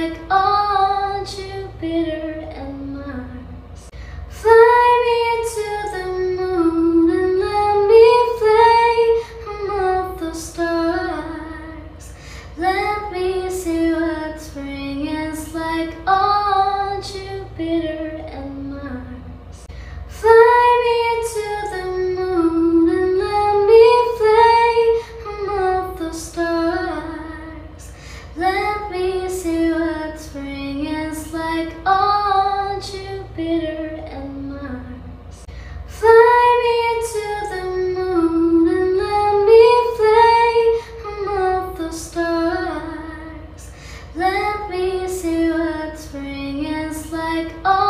like on Jupiter and Mars. Fly me to the moon and let me play among the stars. Let me see what spring is like on Jupiter and Mars. Fly me to the moon and let me play among the stars. Let me see what spring is like on Jupiter and Mars. Fly me to the moon and let me play among the stars. Let me see what spring is like on